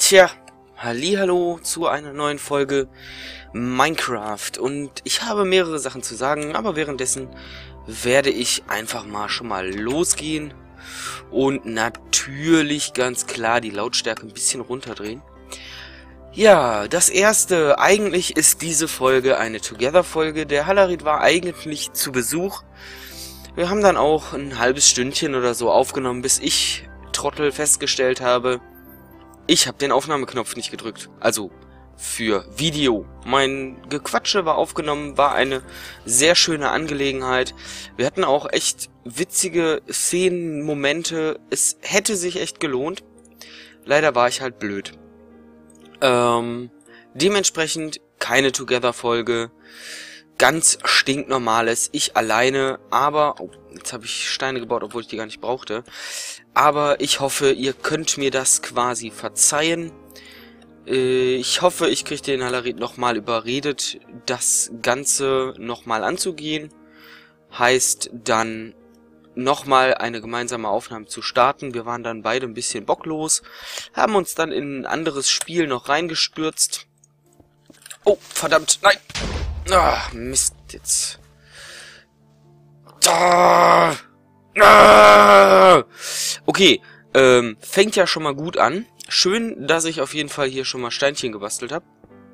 Tja, hallihallo zu einer neuen Folge Minecraft und ich habe mehrere Sachen zu sagen, aber währenddessen werde ich einfach mal schon mal losgehen und natürlich ganz klar die Lautstärke ein bisschen runterdrehen. Ja, das erste, eigentlich ist diese Folge eine Together-Folge. Der Halarid war eigentlich zu Besuch. Wir haben dann auch ein halbes Stündchen oder so aufgenommen, bis ich, Trottel, festgestellt habe, ich habe den Aufnahmeknopf nicht gedrückt. Also für Video. Mein Gequatsche war aufgenommen, war eine sehr schöne Angelegenheit. Wir hatten auch echt witzige Szenen, Momente. Es hätte sich echt gelohnt. Leider war ich halt blöd. Dementsprechend keine Together-Folge. Ganz stinknormales, ich alleine, aber... Oh, jetzt habe ich Steine gebaut, obwohl ich die gar nicht brauchte. Aber ich hoffe, ihr könnt mir das quasi verzeihen. Ich hoffe, ich kriege den Halarid nochmal überredet, das Ganze nochmal anzugehen. Heißt dann nochmal eine gemeinsame Aufnahme zu starten. Wir waren dann beide ein bisschen bocklos, haben uns dann in ein anderes Spiel noch reingestürzt. Oh, verdammt, nein! Ah, Mist, jetzt. Ah, ah. Okay, fängt ja schon mal gut an. Schön, dass ich auf jeden Fall hier schon mal Steinchen gebastelt habe.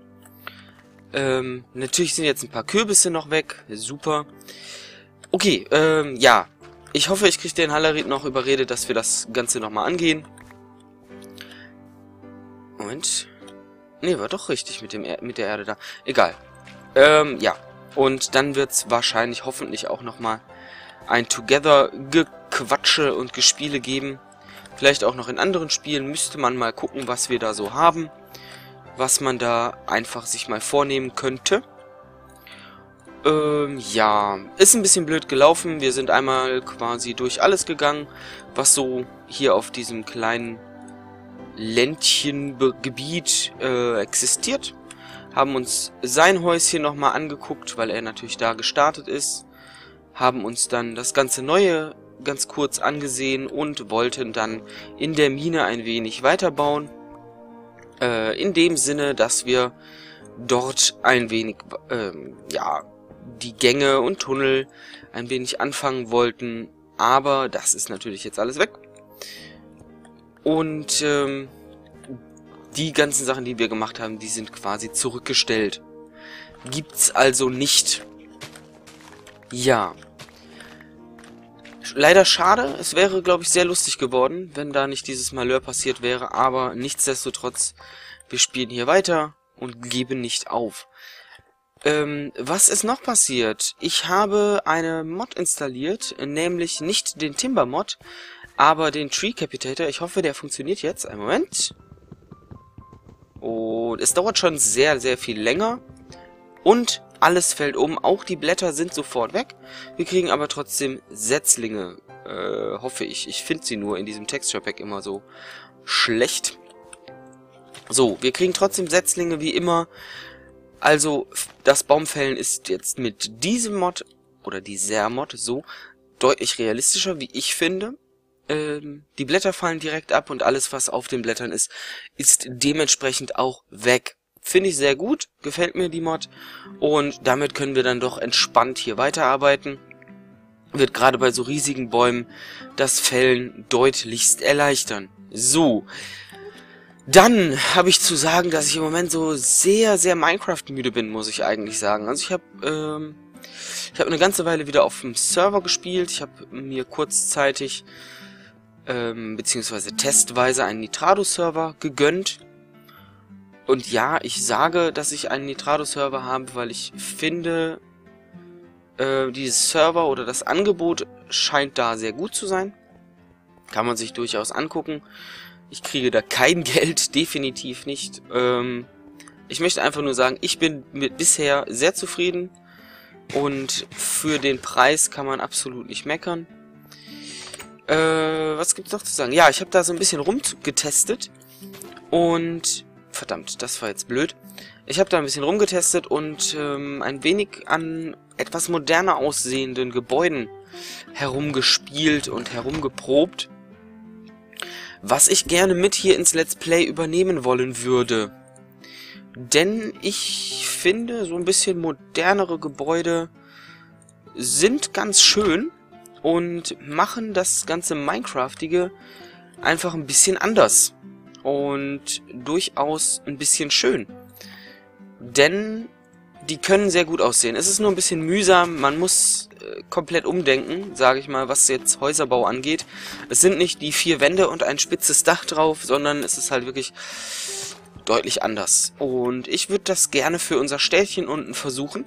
Natürlich sind jetzt ein paar Kürbisse noch weg. Super. Okay, ja. Ich hoffe, ich kriege den Halarid noch überredet, dass wir das Ganze nochmal angehen. Moment. Ne, war doch richtig mit der Erde da. Egal. Ja. Und dann wird's wahrscheinlich, hoffentlich auch nochmal ein Together-Gequatsche und Gespiele geben. Vielleicht auch noch in anderen Spielen. Müsste man mal gucken, was wir da so haben. Was man da einfach sich mal vornehmen könnte. Ja. Ist ein bisschen blöd gelaufen. Wir sind einmal quasi durch alles gegangen, was so hier auf diesem kleinen Ländchengebiet existiert. Haben uns sein Häuschen nochmal angeguckt, weil er natürlich da gestartet ist. Haben uns dann das ganze Neue ganz kurz angesehen und wollten dann in der Mine ein wenig weiterbauen. In dem Sinne, dass wir dort ein wenig, ja, die Gänge und Tunnel ein wenig anfangen wollten. Aber das ist natürlich jetzt alles weg. Und die ganzen Sachen, die wir gemacht haben, die sind quasi zurückgestellt. Gibt's also nicht. Ja. Leider schade. Es wäre, glaube ich, sehr lustig geworden, wenn da nicht dieses Malheur passiert wäre. Aber nichtsdestotrotz, wir spielen hier weiter und geben nicht auf. Was ist noch passiert? Ich habe eine Mod installiert, nämlich nicht den Timber-Mod, aber den Tree Capitator. Ich hoffe, der funktioniert jetzt. Einen Moment. Und es dauert schon sehr, sehr viel länger. Und alles fällt um. Auch die Blätter sind sofort weg. Wir kriegen aber trotzdem Setzlinge. Hoffe ich. Ich finde sie nur in diesem Texture Pack immer so schlecht. So, wir kriegen trotzdem Setzlinge wie immer. Also, das Baumfällen ist jetzt mit diesem Mod, oder dieser Mod, so deutlich realistischer, wie ich finde. Die Blätter fallen direkt ab und alles, was auf den Blättern ist, ist dementsprechend auch weg. Finde ich sehr gut, gefällt mir die Mod und damit können wir dann doch entspannt hier weiterarbeiten. Wird gerade bei so riesigen Bäumen das Fällen deutlichst erleichtern. So, dann habe ich zu sagen, dass ich im Moment so sehr, sehr Minecraft-müde bin, muss ich eigentlich sagen. Also ich habe eine ganze Weile wieder auf dem Server gespielt. Ich habe mir kurzzeitig beziehungsweise testweise einen Nitrado-Server gegönnt. Und ja, ich sage, dass ich einen Nitrado-Server habe, weil ich finde, dieses Server oder das Angebot scheint da sehr gut zu sein. Kann man sich durchaus angucken. Ich kriege da kein Geld, definitiv nicht. Ich möchte einfach nur sagen, ich bin bisher sehr zufrieden. Und für den Preis kann man absolut nicht meckern. Was gibt's noch zu sagen? Ja, ich habe da so ein bisschen rumgetestet. Und... Verdammt, das war jetzt blöd. Ich habe da ein bisschen rumgetestet und ein wenig an etwas moderner aussehenden Gebäuden herumgespielt und herumgeprobt. was ich gerne mit hier ins Let's Play übernehmen wollen würde. Denn ich finde, so ein bisschen modernere Gebäude sind ganz schön und machen das ganze Minecraftige einfach ein bisschen anders. Und durchaus ein bisschen schön. Denn die können sehr gut aussehen. Es ist nur ein bisschen mühsam, man muss komplett umdenken, sage ich mal, was jetzt Häuserbau angeht. Es sind nicht die 4 Wände und ein spitzes Dach drauf, sondern es ist halt wirklich deutlich anders. Und ich würde das gerne für unser Städtchen unten versuchen.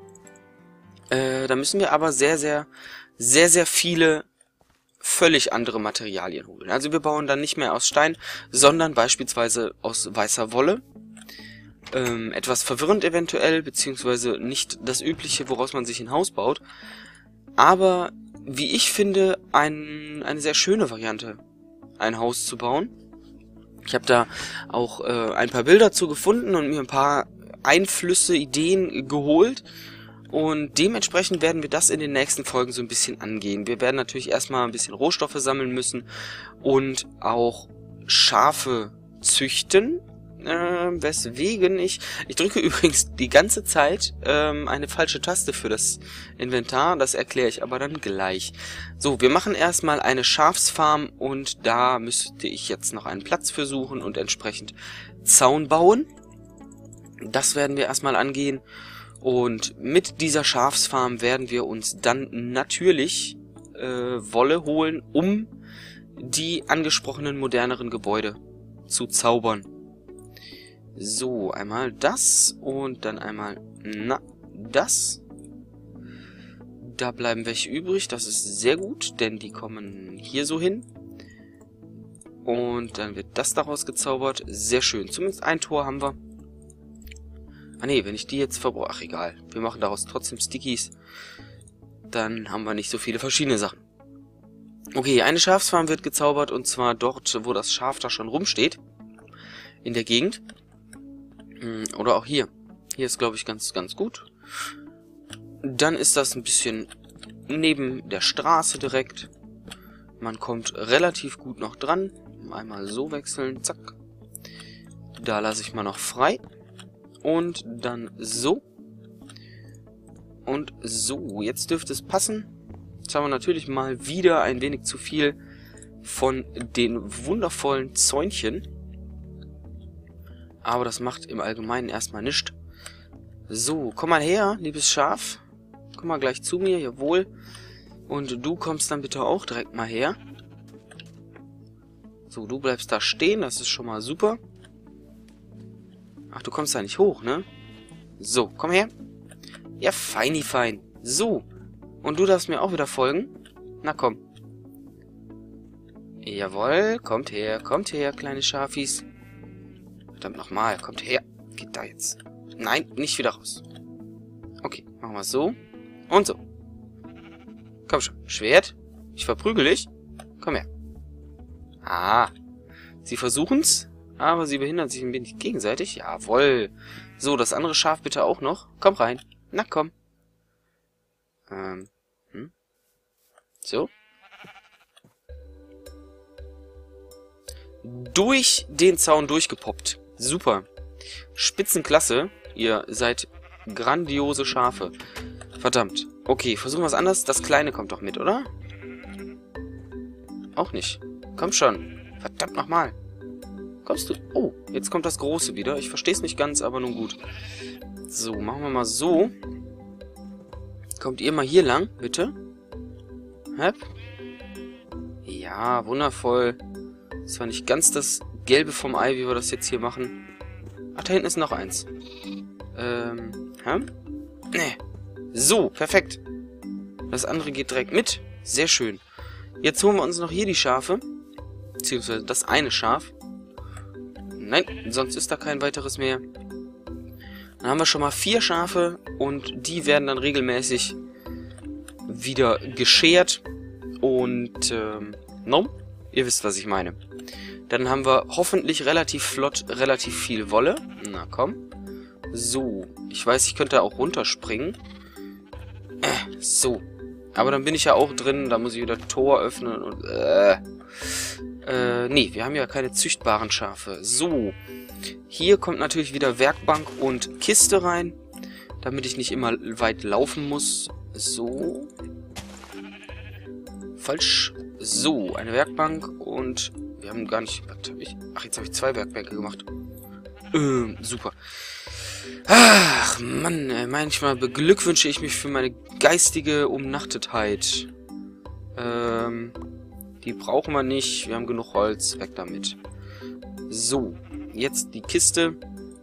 Da müssen wir aber sehr viele völlig andere Materialien holen. Also wir bauen dann nicht mehr aus Stein, sondern beispielsweise aus weißer Wolle. Etwas verwirrend eventuell, beziehungsweise nicht das Übliche, woraus man sich ein Haus baut. Aber, wie ich finde, eine sehr schöne Variante, ein Haus zu bauen. Ich habe da auch ein paar Bilder zu gefunden und mir ein paar Einflüsse, Ideen geholt. Und dementsprechend werden wir das in den nächsten Folgen so ein bisschen angehen. Wir werden natürlich erstmal ein bisschen Rohstoffe sammeln müssen und auch Schafe züchten. Weswegen ich drücke übrigens die ganze Zeit eine falsche Taste für das Inventar. Das erkläre ich aber dann gleich. So, wir machen erstmal eine Schafsfarm und da müsste ich jetzt noch einen Platz für suchen und entsprechend Zaun bauen. Das werden wir erstmal angehen. Und mit dieser Schafsfarm werden wir uns dann natürlich Wolle holen, um die angesprochenen moderneren Gebäude zu zaubern. So, einmal das und dann einmal das. Da bleiben welche übrig, das ist sehr gut, denn die kommen hier so hin. Und dann wird das daraus gezaubert, sehr schön. Zumindest ein Tor haben wir. Ah ne, wenn ich die jetzt verbrauche, ach egal, wir machen daraus trotzdem Stickies. Dann haben wir nicht so viele verschiedene Sachen. Okay, eine Schafsfarm wird gezaubert und zwar dort, wo das Schaf da schon rumsteht. In der Gegend. Oder auch hier. Hier ist, glaube ich, ganz gut. Dann ist das ein bisschen neben der Straße direkt. Man kommt relativ gut noch dran. Einmal so wechseln, zack. Da lasse ich mal noch frei. Und dann so. Und so. Jetzt dürfte es passen. Jetzt haben wir natürlich mal wieder ein wenig zu viel von den wundervollen Zäunchen. Aber das macht im Allgemeinen erstmal nichts. So, komm mal her, liebes Schaf. Komm mal gleich zu mir, jawohl. Und du kommst dann bitte auch direkt mal her. So, du bleibst da stehen, das ist schon mal super. Ach, du kommst da nicht hoch, ne? So, komm her. Ja, feini fein. So. Und du darfst mir auch wieder folgen. Na komm. Jawohl, kommt her, kleine Schafis. Verdammt nochmal, kommt her. Geht da jetzt. Nein, nicht wieder raus. Okay, machen wir es so. Und so. Komm schon, Schwert. Ich verprügel dich. Komm her. Ah. Sie versuchen's. Aber sie behindern sich ein wenig gegenseitig. Jawohl. So, das andere Schaf bitte auch noch. Komm rein. Na, komm. So. Durch den Zaun durchgepoppt. Super. Spitzenklasse. Ihr seid grandiose Schafe. Verdammt. Okay, versuchen wir was anderes. Das Kleine kommt doch mit, oder? Auch nicht. Komm schon. Verdammt nochmal. Kommst du? Oh, jetzt kommt das Große wieder. Ich verstehe es nicht ganz, aber nun gut. So, machen wir mal so. Kommt ihr mal hier lang, bitte. Hep. Ja, wundervoll. Das war nicht ganz das Gelbe vom Ei, wie wir das jetzt hier machen. Ach, da hinten ist noch eins. Nee. So, perfekt. Das andere geht direkt mit. Sehr schön. Jetzt holen wir uns noch hier die Schafe. Beziehungsweise das eine Schaf. Nein, sonst ist da kein weiteres mehr. Dann haben wir schon mal 4 Schafe und die werden dann regelmäßig wieder geschert. Und, ihr wisst, was ich meine. Dann haben wir hoffentlich relativ flott relativ viel Wolle. Na komm. So, ich weiß, ich könnte auch runterspringen. So. Aber dann bin ich ja auch drin, da muss ich wieder Tor öffnen und, Nee, wir haben ja keine züchtbaren Schafe. So, hier kommt natürlich wieder Werkbank und Kiste rein, damit ich nicht immer weit laufen muss. So. Falsch. So, eine Werkbank und wir haben gar nicht... Was hab ich? Ach, jetzt habe ich 2 Werkbänke gemacht. Super. Ach, Mann, manchmal beglückwünsche ich mich für meine geistige Umnachtetheit. Die brauchen wir nicht. Wir haben genug Holz. Weg damit. So, jetzt die Kiste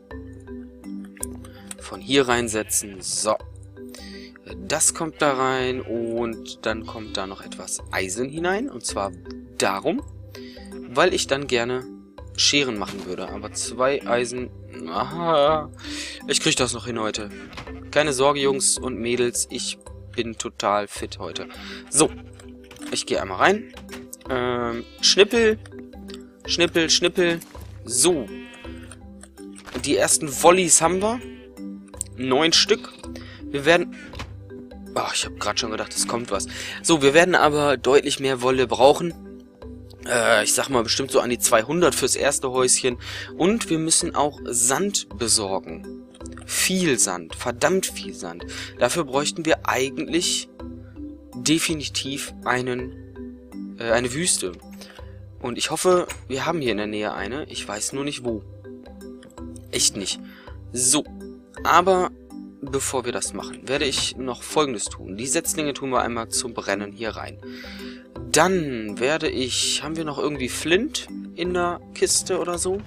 von hier reinsetzen. So. Das kommt da rein und dann kommt da noch etwas Eisen hinein. Und zwar darum, weil ich dann gerne Scheren machen würde. Aber 2 Eisen... Aha, ich krieg das noch hin heute. Keine Sorge, Jungs und Mädels. Ich bin total fit heute. So, ich gehe einmal rein. Schnippel. Schnippel, Schnippel. So. Die ersten Volleys haben wir. 9 Stück. Wir werden... Oh, ich habe gerade schon gedacht, es kommt was. So, wir werden aber deutlich mehr Wolle brauchen. Ich sag mal bestimmt so an die 200 fürs erste Häuschen. Und wir müssen auch Sand besorgen. Viel Sand. Verdammt viel Sand. Dafür bräuchten wir eigentlich definitiv eine Wüste. Und ich hoffe, wir haben hier in der Nähe eine. Ich weiß nur nicht wo. Echt nicht. So. Aber bevor wir das machen, werde ich noch Folgendes tun. Die Setzlinge tun wir einmal zum Brennen hier rein. Dann werde ich... Haben wir noch irgendwie Flint in der Kiste oder so?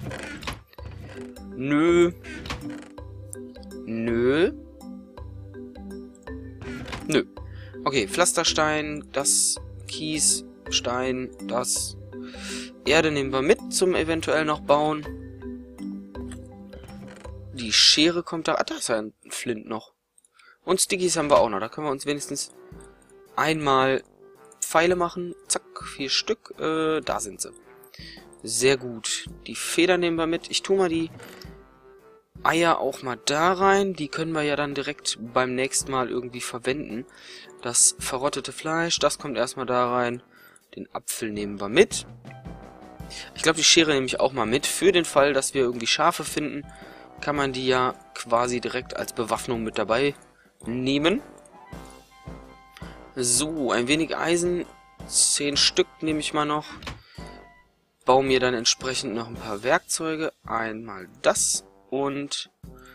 Nö. Nö. Nö. Okay, Pflasterstein, das Kies, Stein, das... Erde nehmen wir mit zum eventuell noch bauen. Die Schere kommt da... Ah, da ist ja ein Flint noch. Und Stickies haben wir auch noch. Da können wir uns wenigstens einmal Pfeile machen. Zack, 4 Stück. Da sind sie. Sehr gut. Die Feder nehmen wir mit. Ich tue mal die Eier auch mal da rein. Die können wir ja dann direkt beim nächsten Mal irgendwie verwenden. Das verrottete Fleisch, das kommt erstmal da rein. Den Apfel nehmen wir mit. Ich glaube, die Schere nehme ich auch mal mit. Für den Fall, dass wir irgendwie Schafe finden, kann man die ja quasi direkt als Bewaffnung mit dabei nehmen. So, ein wenig Eisen. 10 Stück nehme ich mal noch. Baue mir dann entsprechend noch ein paar Werkzeuge. Einmal das und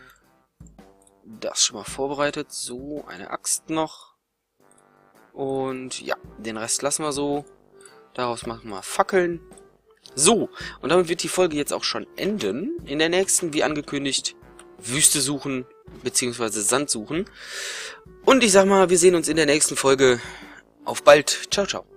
das schon mal vorbereitet. So, eine Axt noch. Und ja, den Rest lassen wir so. Daraus machen wir Fackeln. So, und damit wird die Folge jetzt auch schon enden. In der nächsten, wie angekündigt, Wüste suchen, beziehungsweise Sand suchen. Und ich sag mal, wir sehen uns in der nächsten Folge. Auf bald. Ciao, ciao.